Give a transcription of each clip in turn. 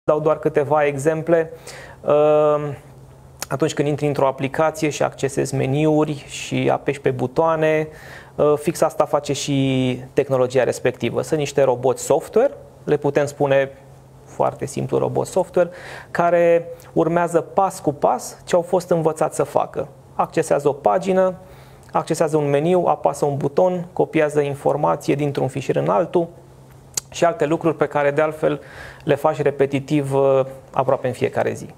dau doar câteva exemple. Atunci când intri într-o aplicație și accesezi meniuri și apeși pe butoane, fix asta face și tehnologia respectivă. Sunt niște roboți software, le putem spune foarte simplu robot software, care urmează pas cu pas ce au fost învățați să facă. Accesează o pagină, accesează un meniu, apasă un buton, copiază informație dintr-un fișier în altul și alte lucruri pe care de altfel le faci repetitiv aproape în fiecare zi.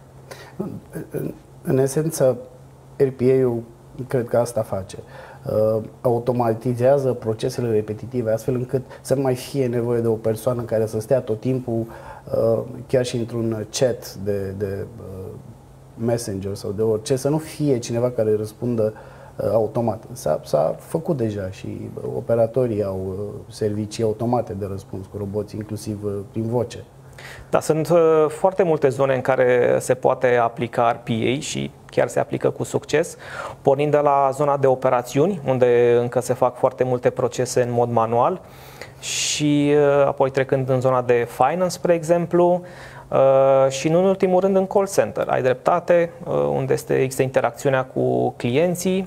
În esență, RPA-ul cred că asta face. Automatizează procesele repetitive astfel încât să nu mai fie nevoie de o persoană care să stea tot timpul chiar și într-un chat de Messenger sau de orice, să nu fie cineva care răspundă automat. S-a făcut deja și operatorii au servicii automate de răspuns cu roboți, inclusiv prin voce. Da, sunt foarte multe zone în care se poate aplica RPA și chiar se aplică cu succes, pornind de la zona de operațiuni, unde încă se fac foarte multe procese în mod manual și apoi trecând în zona de finance, spre exemplu, și nu în ultimul rând în call center. Ai dreptate, unde există interacțiunea cu clienții,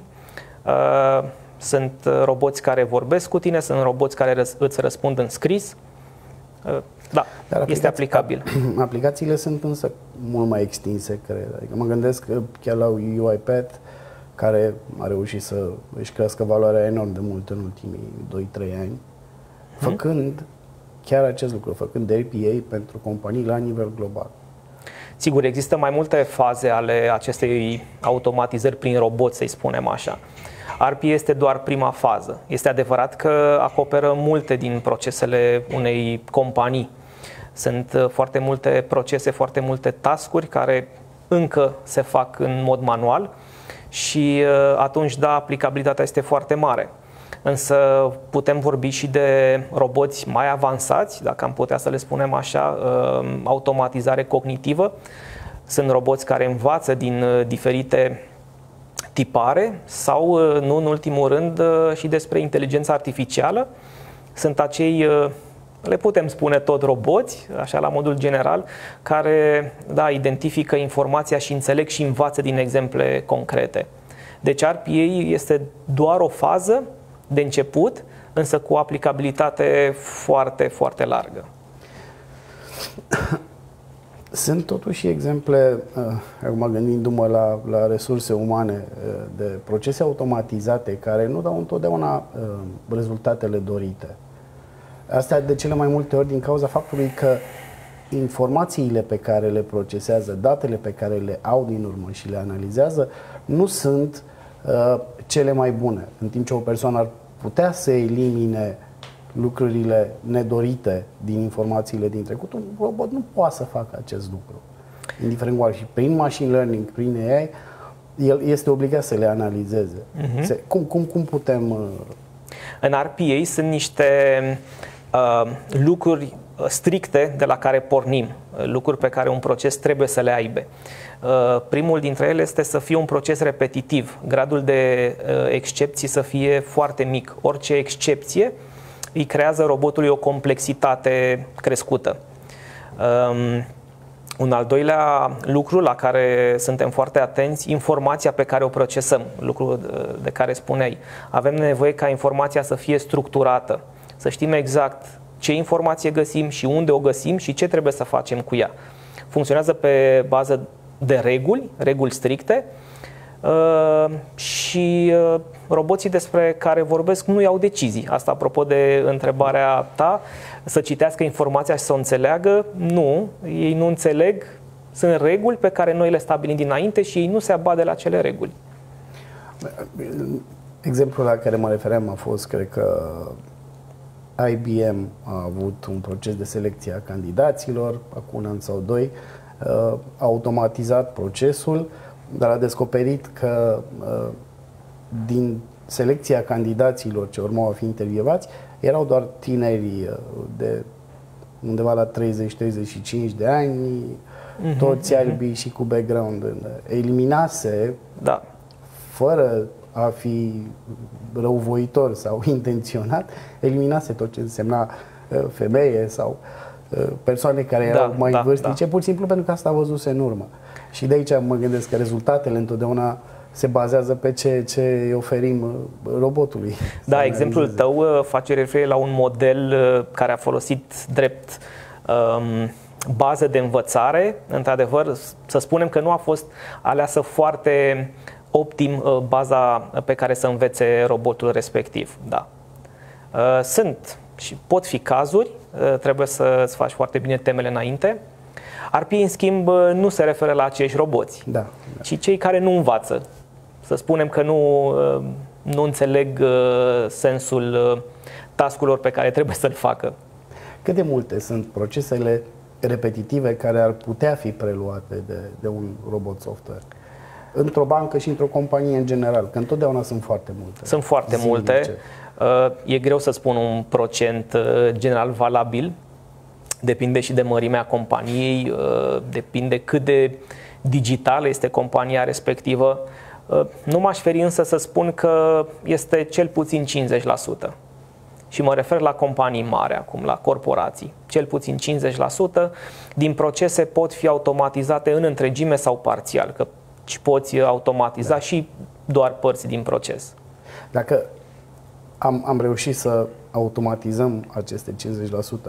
sunt roboți care vorbesc cu tine, sunt roboți care îți răspund în scris. Da, este aplicabil. Aplicațiile sunt însă mult mai extinse, cred. Adică mă gândesc chiar la UiPath, care a reușit să își crească valoarea enorm de mult în ultimii 2-3 ani, făcând chiar acest lucru, făcând RPA pentru companii la nivel global. Sigur, există mai multe faze ale acestei automatizări prin robot, să-i spunem așa. RPA este doar prima fază. Este adevărat că acoperă multe din procesele unei companii. Sunt foarte multe procese, foarte multe task-uri care încă se fac în mod manual și atunci, da, aplicabilitatea este foarte mare. Însă putem vorbi și de roboți mai avansați, dacă am putea să le spunem așa, automatizare cognitivă. Sunt roboți care învață din diferite tipare sau, nu în ultimul rând, și despre inteligența artificială. Sunt acei, le putem spune tot roboți, așa la modul general, care, da, identifică informația și înțeleg și învață din exemple concrete. Deci RPA este doar o fază de început, însă cu aplicabilitate foarte, foarte largă. Sunt totuși exemple, acum gândindu-mă la resurse umane, de procese automatizate care nu dau întotdeauna rezultatele dorite. Asta de cele mai multe ori din cauza faptului că informațiile pe care le procesează, datele pe care le au din urmă și le analizează, nu sunt cele mai bune. În timp ce o persoană ar putea să elimine lucrurile nedorite din informațiile din trecut, un robot nu poate să facă acest lucru. Indiferent cu și prin machine learning, prin AI, el este obligat să le analizeze. Cum putem... În RPA sunt niște lucruri stricte de la care pornim, lucruri pe care un proces trebuie să le aibă. Primul dintre ele este să fie un proces repetitiv, gradul de excepții să fie foarte mic. Orice excepție îi creează robotului o complexitate crescută. Un al doilea lucru la care suntem foarte atenți, informația pe care o procesăm, lucru de care spuneai. Avem nevoie ca informația să fie structurată, să știm exact ce informație găsim și unde o găsim și ce trebuie să facem cu ea. Funcționează pe bază de reguli stricte și roboții despre care vorbesc nu iau decizii. Asta apropo de întrebarea ta, să citească informația și să o înțeleagă. Nu, ei nu înțeleg. Sunt reguli pe care noi le stabilim dinainte și ei nu se abat de la acele reguli. Exemplul la care mă refeream a fost, cred că IBM a avut un proces de selecție a candidaților, acum un an sau doi, a automatizat procesul, dar a descoperit că din selecția candidaților ce urmau a fi intervievați, erau doar tineri de undeva la 30-35 de ani, toți albi și cu background. Eliminase, da, fără a fi răuvoitor sau intenționat, eliminase tot ce însemna femeie sau persoane care erau mai vârstnice, pur și simplu pentru că asta a văzuse în urmă. Și de aici mă gândesc că rezultatele întotdeauna se bazează pe ce oferim robotului. Da, exemplul tău face referire la un model care a folosit drept bază de învățare. Într-adevăr, să spunem că nu a fost aleasă foarte optim baza pe care să învețe robotul respectiv. Da. Sunt și pot fi cazuri, trebuie să-ți faci foarte bine temele înainte. RPA, în schimb, nu se referă la aceiși roboți, ci cei care nu învață. Să spunem că nu înțeleg sensul task-urilor pe care trebuie să le facă. Cât de multe sunt procesele repetitive care ar putea fi preluate de un robot software? Într-o bancă și într-o companie în general, că întotdeauna sunt foarte multe. Sunt foarte multe. E greu să spun un procent general valabil. Depinde și de mărimea companiei, depinde cât de digitală este compania respectivă. Nu m-aș feri însă să spun că este cel puțin 50%. Și mă refer la companii mari acum, la corporații. Cel puțin 50% din procese pot fi automatizate în întregime sau parțial, că poți automatiza și doar părți din proces. Dacă am reușit să automatizăm aceste 50%,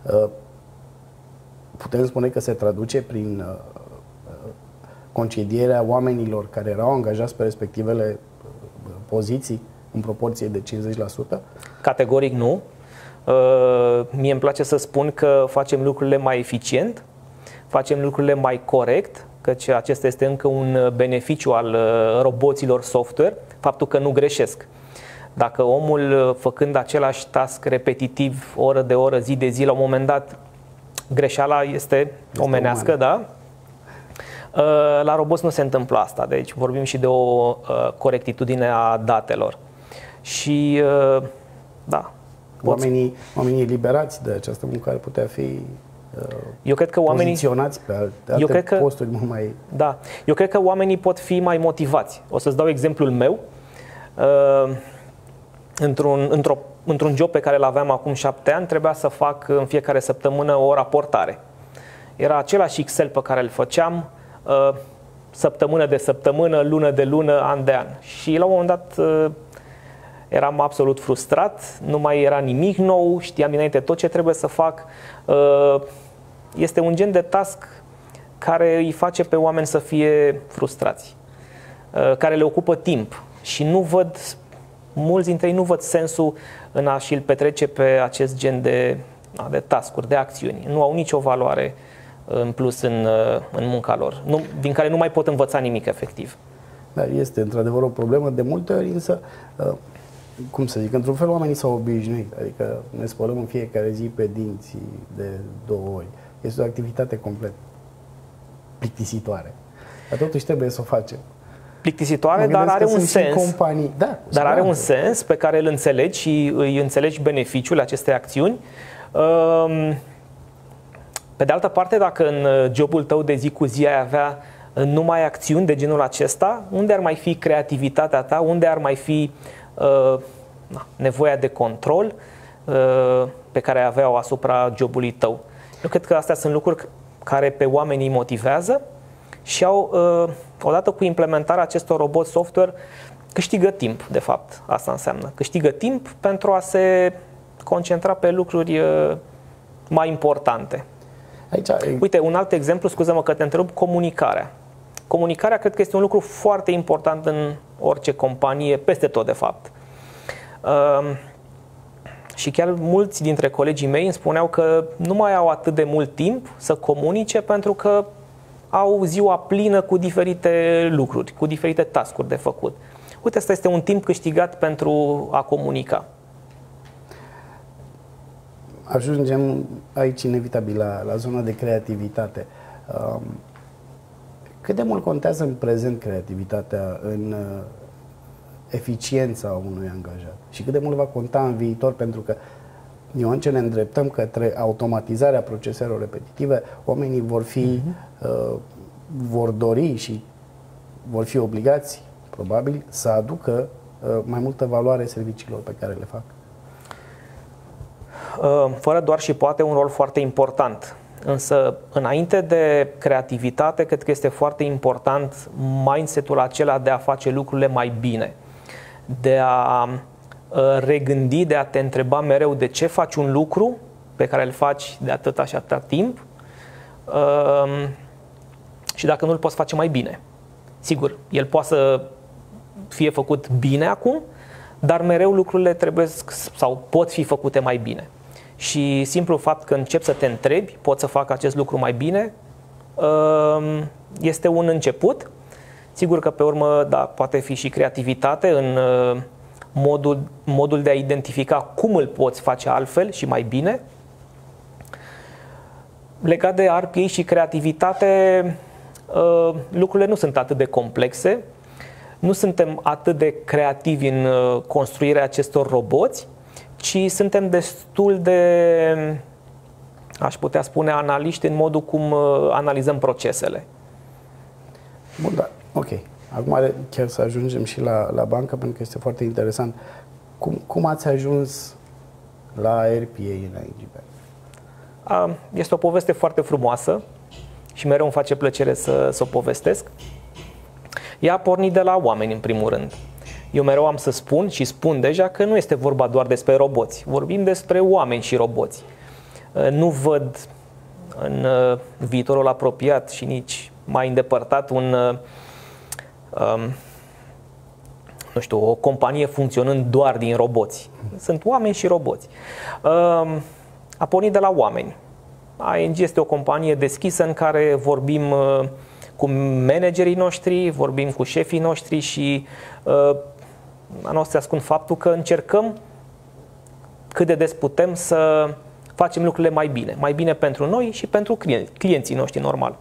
putem spune că se traduce prin concedierea oamenilor care erau angajați pe respectivele poziții în proporție de 50%? Categoric nu. Mie îmi place să spun că facem lucrurile mai eficient, facem lucrurile mai corect, căci acesta este încă un beneficiu al roboților software, faptul că nu greșesc. Dacă omul, făcând același task repetitiv, oră de oră, zi de zi, la un moment dat, greșeala este omenească, da? La roboți nu se întâmplă asta, deci vorbim și de o corectitudine a datelor. Și, da. Oamenii eliberați de această muncă ar putea fi eu cred că poziționați pe alte posturi mult mai... Da, eu cred că oamenii pot fi mai motivați. O să-ți dau exemplul meu. Într-un job pe care îl aveam acum 7 ani, trebuia să fac în fiecare săptămână o raportare. Era același Excel pe care îl făceam săptămână de săptămână, lună de lună, an de an. Și la un moment dat eram absolut frustrat, nu mai era nimic nou, știam dinainte tot ce trebuie să fac. Este un gen de task care îi face pe oameni să fie frustrați, care le ocupă timp și nu văd, mulți dintre ei nu văd sensul în a și-l petrece pe acest gen de task-uri, de acțiuni. Nu au nicio valoare în plus în munca lor, din care nu mai pot învăța nimic efectiv. Da, este într-adevăr o problemă de multe ori, însă, cum să zic, într-un fel oamenii s-au obișnuit, adică ne spălăm în fiecare zi pe dinți de 2 ori. Este o activitate complet plictisitoare, dar totuși trebuie să o facem. Plictisitoare, dar are un sens. Dar are un sens pe care îl înțelegi și îi înțelegi beneficiul acestei acțiuni. Pe de altă parte, dacă în jobul tău de zi cu zi ai avea numai acțiuni de genul acesta, unde ar mai fi creativitatea ta, unde ar mai fi nevoia de control pe care ai avea-o asupra jobului tău? Eu cred că astea sunt lucruri care pe oamenii motivează și odată cu implementarea acestor robot software câștigă timp, de fapt. Asta înseamnă. Câștigă timp pentru a se concentra pe lucruri mai importante. Aici... Uite, un alt exemplu, scuză-mă că te întrerup, comunicarea. Comunicarea cred că este un lucru foarte important în orice companie, peste tot de fapt. Și chiar mulți dintre colegii mei îmi spuneau că nu mai au atât de mult timp să comunice pentru că au ziua plină cu diferite lucruri, cu diferite task-uri de făcut. Uite, asta este un timp câștigat pentru a comunica. Ajungem aici inevitabil la zona de creativitate. Cât de mult contează în prezent creativitatea în eficiența unui angajat? Și cât de mult va conta în viitor? Pentru că în ce ne îndreptăm către automatizarea proceselor repetitive, oamenii vor dori și vor fi obligați, probabil, să aducă mai multă valoare serviciilor pe care le fac. Fără doar și poate, un rol foarte important. Însă, înainte de creativitate, cred că este foarte important mindset-ul acela de a face lucrurile mai bine, de a regândi, de a te întreba mereu de ce faci un lucru pe care îl faci de atâta și atâta timp și dacă nu îl poți face mai bine. Sigur, el poate să fie făcut bine acum, dar mereu lucrurile trebuie sau pot fi făcute mai bine. Și simplul fapt că începi să te întrebi, pot să fac acest lucru mai bine, este un început. Sigur că pe urmă, da, poate fi și creativitate în modul de a identifica cum îl poți face altfel și mai bine. Legat de RPA și creativitate, lucrurile nu sunt atât de complexe. Nu suntem atât de creativi în construirea acestor roboți, ci suntem destul de, aș putea spune, analiști în modul cum analizăm procesele. Bun, da, ok. Acum chiar să ajungem și la bancă, pentru că este foarte interesant. Cum ați ajuns la RPA în ING Bank? Este o poveste foarte frumoasă și mereu îmi face plăcere să o povestesc. Ea a pornit de la oameni, în primul rând. Eu mereu am să spun și spun deja că nu este vorba doar despre roboți. Vorbim despre oameni și roboți. Nu văd în viitorul apropiat și nici mai îndepărtat o companie funcționând doar din roboți. Sunt oameni și roboți. A pornit de la oameni. ING este o companie deschisă în care vorbim cu managerii noștri, vorbim cu șefii noștri și nu se ascund faptul că încercăm cât de des putem să facem lucrurile mai bine pentru noi și pentru clienții noștri, normal.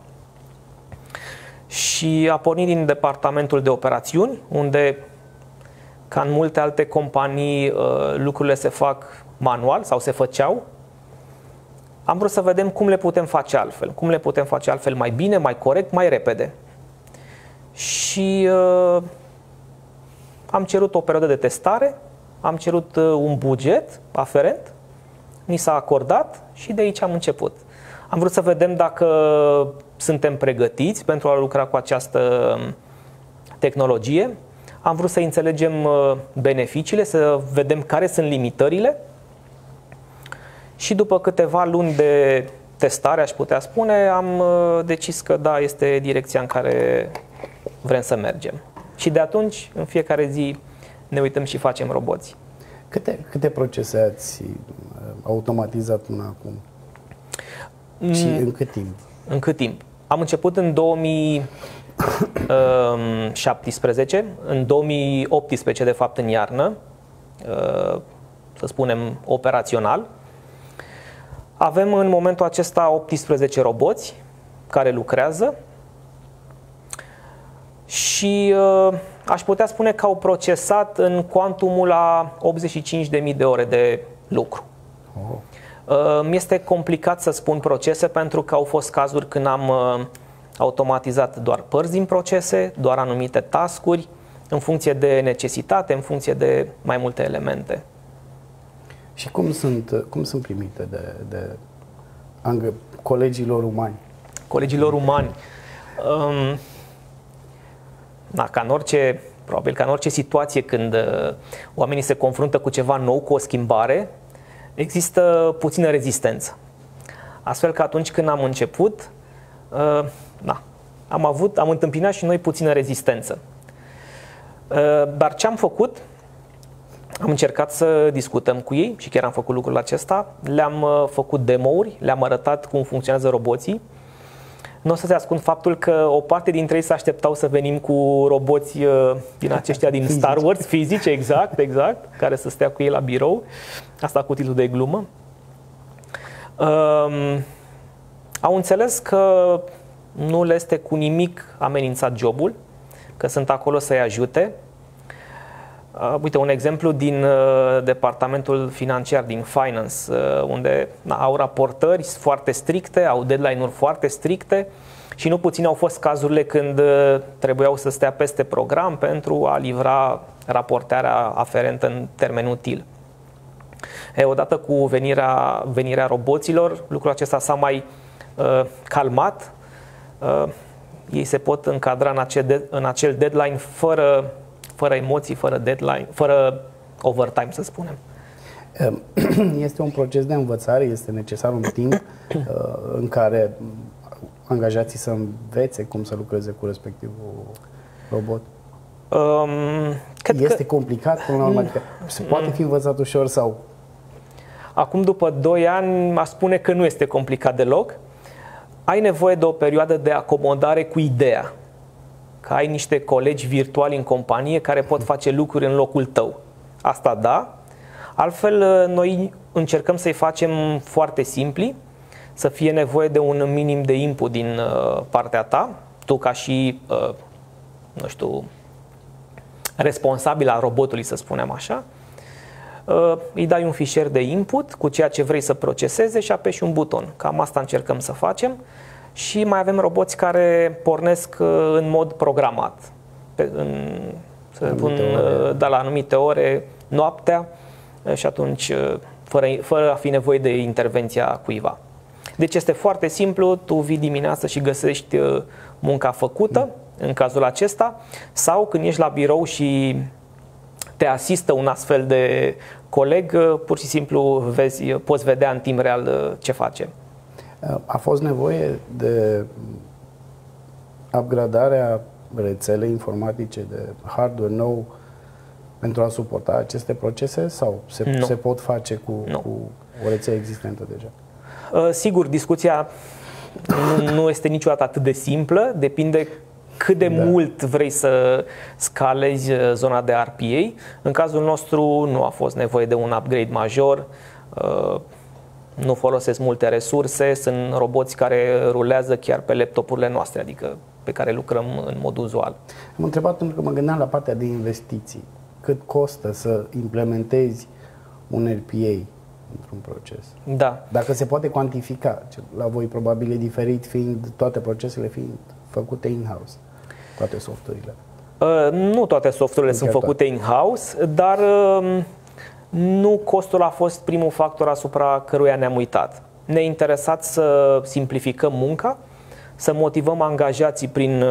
Și a pornit din departamentul de operațiuni, unde, ca în multe alte companii, lucrurile se fac manual sau se făceau. Am vrut să vedem cum le putem face altfel, mai bine, mai corect, mai repede. Și am cerut o perioadă de testare, am cerut un buget aferent, ni s-a acordat și de aici am început. Am vrut să vedem dacă suntem pregătiți pentru a lucra cu această tehnologie. Am vrut să înțelegem beneficiile, să vedem care sunt limitările. Și după câteva luni de testare, aș putea spune, am decis că da, este direcția în care vrem să mergem. Și de atunci, în fiecare zi, ne uităm și facem roboți. Câte procese ați automatizat până acum? Și în cât timp? În cât timp? Am început în 2017, în 2018, de fapt, în iarnă, să spunem, operațional. Avem în momentul acesta 18 roboți care lucrează și aș putea spune că au procesat în cuantumul la 85.000 de ore de lucru. Mi-este complicat să spun procese pentru că au fost cazuri când am automatizat doar părți din procese, doar anumite task-uri, în funcție de necesitate, în funcție de mai multe elemente. Și cum sunt primite de colegilor umani? Colegilor umani. Probabil ca în orice situație când oamenii se confruntă cu ceva nou, cu o schimbare, există puțină rezistență. Astfel că atunci când am început, am întâmpinat și noi puțină rezistență. Dar ce am făcut? Am încercat să discutăm cu ei și chiar am făcut lucrul acesta. Le-am făcut demo-uri, le-am arătat cum funcționează roboții. Nu o să se ascund faptul că o parte dintre ei se așteptau să venim cu roboți din aceștia din Star Wars, fizici, exact, care să stea cu ei la birou. Asta cu titlul de glumă. Au înțeles că nu le este cu nimic amenințat jobul, că sunt acolo să-i ajute. Uite, un exemplu din departamentul financiar, din finance, unde au raportări foarte stricte, au deadline-uri foarte stricte și nu puțin au fost cazurile când trebuiau să stea peste program pentru a livra raportarea aferentă în termen util. Odată cu venirea roboților, lucrul acesta s-a mai calmat. Ei se pot încadra în acel deadline fără emoții, fără deadline, fără overtime, să spunem. Este un proces de învățare, este necesar un timp în care angajații să învețe cum să lucreze cu respectivul robot. Este complicat până la urmă? Adică se poate fi învățat ușor sau? Acum, după 2 ani, aș spune că nu este complicat deloc. Ai nevoie de o perioadă de acomodare cu ideea că ai niște colegi virtuali în companie care pot face lucruri în locul tău. Asta da. Altfel, noi încercăm să-i facem foarte simpli, să fie nevoie de un minim de input din partea ta, tu ca și, nu știu, responsabil al robotului, să spunem așa, îi dai un fișier de input cu ceea ce vrei să proceseze și apeși un buton. Cam asta încercăm să facem. Și mai avem roboți care pornesc în mod programat, la anumite ore, noaptea, și atunci fără a fi nevoie de intervenția cuiva. Deci este foarte simplu, tu vii dimineața și găsești munca făcută, în cazul acesta, sau când ești la birou și te asistă un astfel de coleg, pur și simplu poți vedea în timp real ce face. A fost nevoie de upgradarea rețelei informatice, de hardware nou pentru a suporta aceste procese sau se pot face cu o rețea existentă deja? Sigur, discuția nu este niciodată atât de simplă, depinde cât de mult vrei să scalezi zona de RPA. În cazul nostru nu a fost nevoie de un upgrade major, nu folosesc multe resurse, sunt roboți care rulează chiar pe laptopurile noastre, adică pe care lucrăm în mod uzual. Am întrebat pentru că mă gândeam la partea de investiții. Cât costă să implementezi un RPA într-un proces? Da. Dacă se poate cuantifica, la voi probabil e diferit, fiind toate procesele fiind făcute in-house, toate softurile. Nu toate softurile sunt făcute in-house, dar nu costul a fost primul factor asupra căruia ne-am uitat. Ne-a interesat să simplificăm munca, să motivăm angajații prin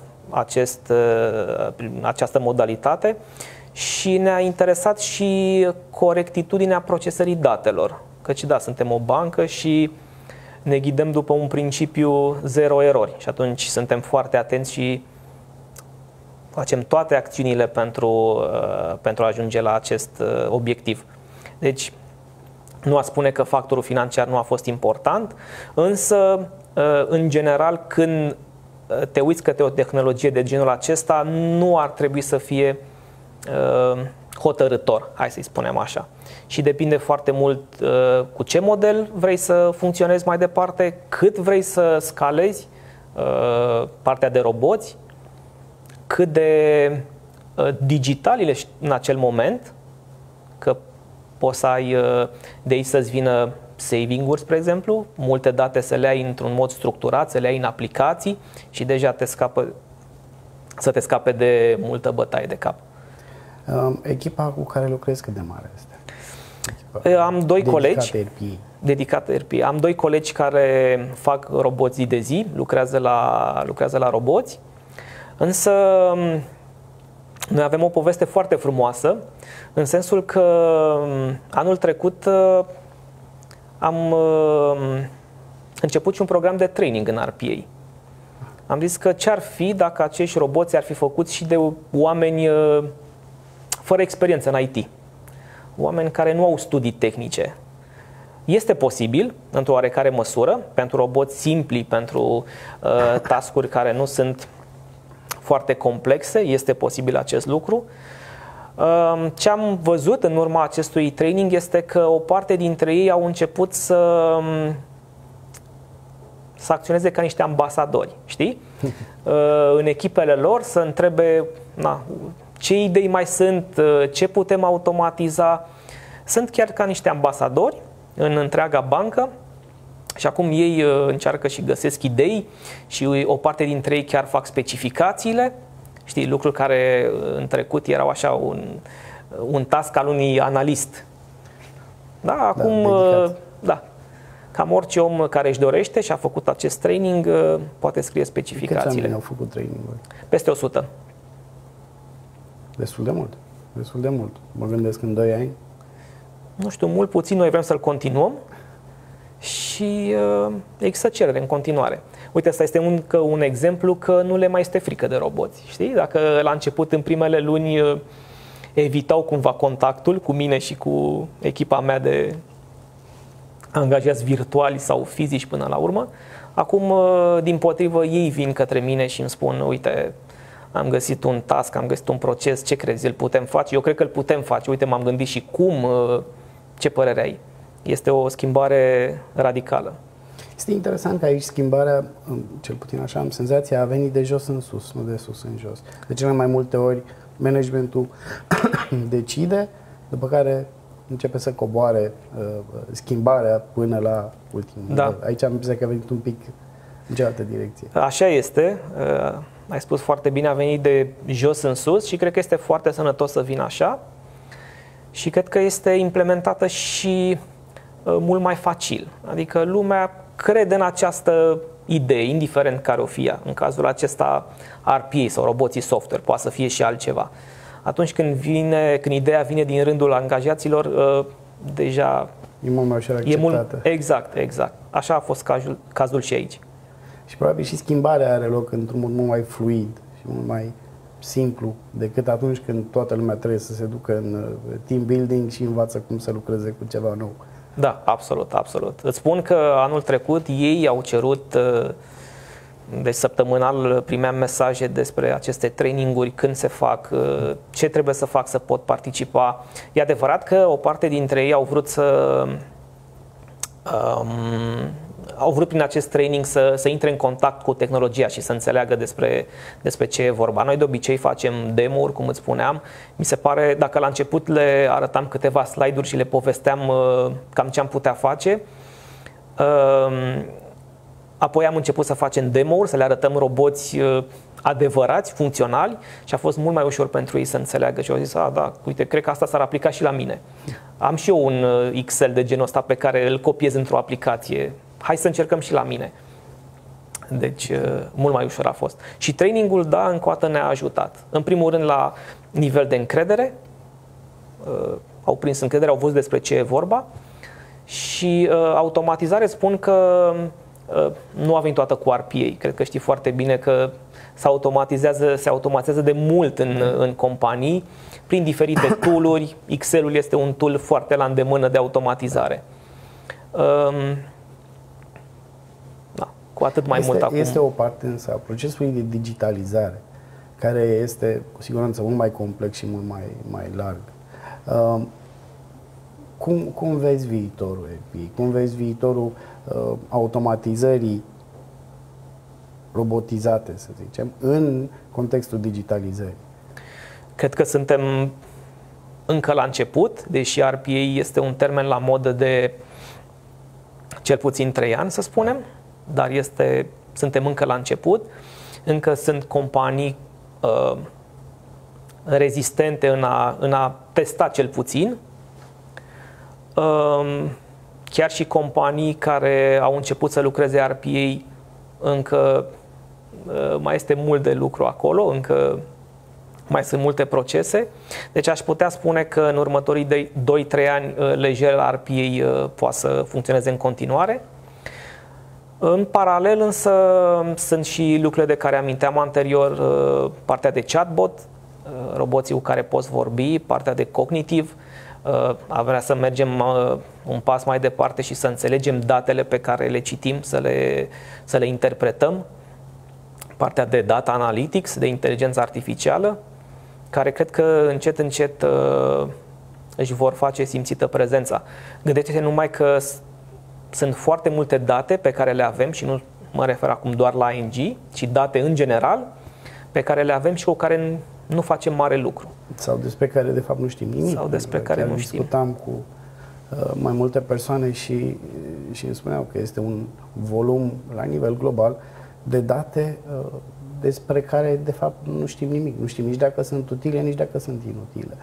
această modalitate și ne-a interesat și corectitudinea procesării datelor. Căci da, suntem o bancă și ne ghidăm după un principiu zero erori și atunci suntem foarte atenți și facem toate acțiunile pentru a ajunge la acest obiectiv. Deci, nu aș spune că factorul financiar nu a fost important, însă, în general, când te uiți către o tehnologie de genul acesta, nu ar trebui să fie hotărâtor, hai să-i spunem așa. Și depinde foarte mult cu ce model vrei să funcționezi mai departe, cât vrei să scalezi partea de roboți, cât de digital ești în acel moment, că poți să ai de aici să-ți vină saving-uri, spre exemplu, multe date să le ai într-un mod structurat, să le ai în aplicații și deja să te scape de multă bătaie de cap. Echipa cu care lucrezi cât de mare este? Am 2 colegi dedicate RPA. Am 2 colegi care fac roboți zi de zi, lucrează la roboți. Însă noi avem o poveste foarte frumoasă, în sensul că anul trecut am început și un program de training în RPA. Am zis că ce-ar fi dacă acești roboți ar fi făcuți și de oameni fără experiență în IT, oameni care nu au studii tehnice. Este posibil, într-o oarecare măsură, pentru roboți simpli, pentru task-uri care nu sunt foarte complexe, este posibil acest lucru. Ce am văzut în urma acestui training este că o parte dintre ei au început să acționeze ca niște ambasadori, știi? În echipele lor să întrebe ce idei mai sunt, ce putem automatiza. Sunt chiar ca niște ambasadori în întreaga bancă. Și acum ei încearcă și găsesc idei și o parte dintre ei chiar fac specificațiile, știi, lucruri care în trecut erau așa un task al unui analist. Da, acum, da, cam orice om care își dorește și a făcut acest training poate scrie specificațiile. Câți oameni au făcut training-ul? Peste 100. Destul de mult. Destul de mult. Mă gândesc în 2 ani. Nu știu, mult puțin, noi vrem să-l continuăm și există cerere în continuare. Uite, asta este încă un exemplu că nu le mai este frică de roboți. Știi? Dacă la început, în primele luni, evitau cumva contactul cu mine și cu echipa mea de angajați virtuali sau fizici până la urmă, acum, dimpotrivă, ei vin către mine și îmi spun, uite, am găsit un task, am găsit un proces, ce crezi, îl putem face? Eu cred că îl putem face, uite, m-am gândit și cum, ce părere ai? Este o schimbare radicală. Este interesant că aici schimbarea, cel puțin așa am senzația, a venit de jos în sus, nu de sus în jos. De cele mai multe ori, managementul decide, după care începe să coboare schimbarea până la ultimul. Da. Aici am impresia că a venit un pic în cealaltă direcție. Așa este, ai spus foarte bine, a venit de jos în sus și cred că este foarte sănătos să vină așa și cred că este implementată și mult mai facil. Adică lumea crede în această idee, indiferent care o fie. În cazul acesta RPA sau roboții software, poate să fie și altceva. Atunci când ideea vine din rândul angajaților, deja e mult mai ușor acceptată. Exact. Așa a fost cazul și aici. Și probabil și schimbarea are loc într-un mod mult mai fluid și mult mai simplu decât atunci când toată lumea trebuie să se ducă în team building și învață cum să lucreze cu ceva nou. Da, absolut. Îți spun că anul trecut ei au cerut, deci săptămânal primeam mesaje despre aceste traininguri, când se fac, ce trebuie să fac să pot participa. E adevărat că o parte dintre ei au vrut prin acest training să intre în contact cu tehnologia și să înțeleagă despre ce e vorba. Noi de obicei facem demo-uri, cum îți spuneam. Mi se pare, dacă la început le arătam câteva slide-uri și le povesteam cam ce am putea face, apoi am început să facem demo-uri, să le arătăm roboți adevărați, funcționali și a fost mult mai ușor pentru ei să înțeleagă și au zis, da, uite, cred că asta s-ar aplica și la mine. Am și eu un Excel de genul ăsta pe care îl copiez într-o aplicație. Hai să încercăm și la mine. Deci, mult mai ușor a fost. Și trainingul, da, încă o dată ne-a ajutat. În primul rând, la nivel de încredere. Au prins încredere, au văzut despre ce e vorba. Și automatizare, spun că nu a venit toată cu RPA. Cred că știi foarte bine că se automatizează de mult în companii prin diferite tool-uri. Excel-ul este un tool foarte la îndemână de automatizare. Cu atât mai mult acum. Este o parte însă a procesului de digitalizare, care este cu siguranță mult mai complex și mult mai larg. Cum vezi viitorul RPA? Cum vezi viitorul automatizării robotizate, să zicem, în contextul digitalizării? Cred că suntem încă la început, deși RPA este un termen la modă de cel puțin 3 ani, să spunem, dar suntem încă la început. Încă sunt companii rezistente în a testa cel puțin. Chiar și companii care au început să lucreze RPA, încă mai este mult de lucru acolo, încă mai sunt multe procese. Deci aș putea spune că în următorii 2-3 ani lejer RPA poate să funcționeze în continuare. În paralel însă sunt și lucrurile de care aminteam anterior, partea de chatbot, roboții cu care poți vorbi, partea de cognitiv. Am vrea să mergem un pas mai departe și să înțelegem datele pe care le citim, să le interpretăm. Partea de data analytics, de inteligență artificială, care cred că încet își vor face simțită prezența. Gândește-te numai că sunt foarte multe date pe care le avem și nu mă refer acum doar la ING, ci date în general pe care le avem și cu care nu facem mare lucru. Sau despre care de fapt nu știm nimic. Sau despre care nu știm. Discutam cu mai multe persoane și îmi spuneau că este un volum la nivel global de date despre care de fapt nu știm nimic. Nu știm nici dacă sunt utile, nici dacă sunt inutile.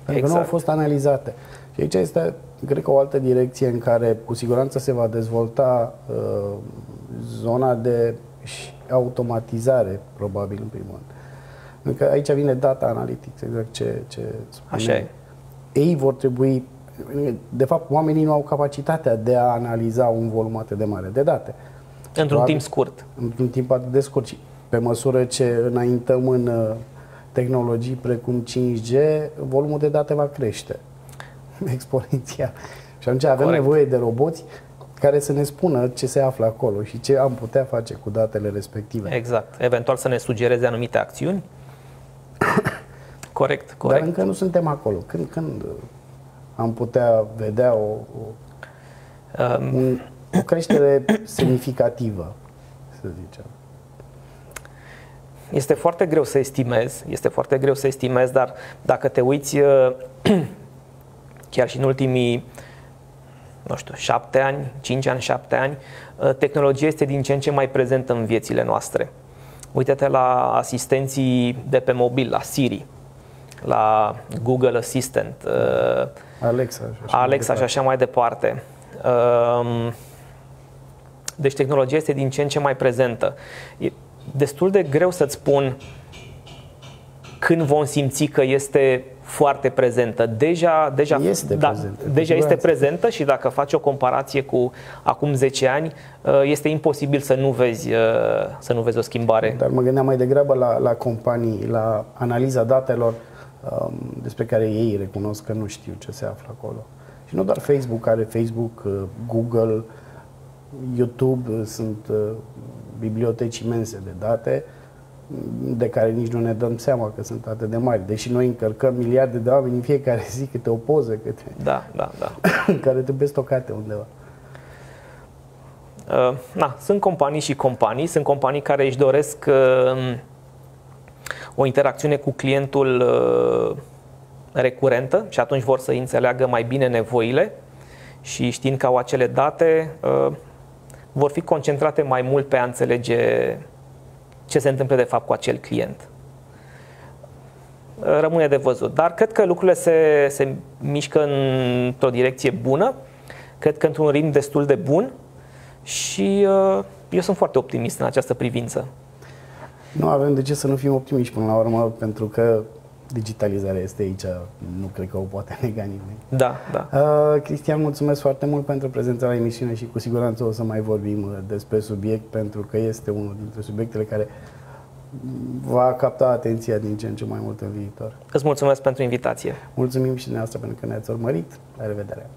pentru că nu au fost analizate. Și aici este, cred că, o altă direcție în care cu siguranță se va dezvolta zona de automatizare, probabil, în primul rând. Pentru că aici vine data analytics, exact ce spune. Așa e. Ei vor trebui, de fapt, oamenii nu au capacitatea de a analiza un volum atât de mare de date. Într-un timp scurt. Într-un timp atât de scurt. Și pe măsură ce înaintăm în tehnologii precum 5G, volumul de date va crește exponențial. Și atunci avem nevoie de roboți care să ne spună ce se află acolo și ce am putea face cu datele respective. Exact. Eventual să ne sugereze anumite acțiuni. Corect. Dar încă nu suntem acolo. Când am putea vedea o creștere semnificativă, să zicem? Este foarte greu să estimez, dar dacă te uiți chiar și în ultimii, 7 ani, 5 ani, 7 ani, tehnologia este din ce în ce mai prezentă în viețile noastre. Uite-te la asistenții de pe mobil, la Siri, la Google Assistant, Alexa și așa mai departe. Deci tehnologia este din ce în ce mai prezentă. E destul de greu să-ți spun când vom simți că este foarte prezentă. Deja este prezentă și dacă faci o comparație cu acum 10 ani, este imposibil să nu vezi o schimbare. Dar mă gândeam mai degrabă la companii, la analiza datelor despre care ei recunosc că nu știu ce se află acolo. Și nu doar Facebook, are Facebook, Google, YouTube, sunt biblioteci imense de date de care nici nu ne dăm seama că sunt atât de mari. Deși noi încărcăm miliarde de oameni în fiecare zi câte o poză, da. care trebuie stocate undeva. Sunt companii și companii. Sunt companii care își doresc o interacțiune cu clientul recurentă și atunci vor să înțeleagă mai bine nevoile și știind că au acele date, vor fi concentrate mai mult pe a înțelege ce se întâmplă de fapt cu acel client. Rămâne de văzut. Dar cred că lucrurile se mișcă într-o direcție bună, cred că într-un ritm destul de bun și eu sunt foarte optimist în această privință. Nu avem de ce să nu fim optimiști până la urmă, pentru că digitalizarea este aici, nu cred că o poate nega nimeni. Da. Cristian, mulțumesc foarte mult pentru prezența la emisiune și cu siguranță o să mai vorbim despre subiect, pentru că este unul dintre subiectele care va capta atenția din ce în ce mai mult în viitor. Îți mulțumesc pentru invitație. Mulțumim și dumneavoastră pentru că ne-ați urmărit. La revedere!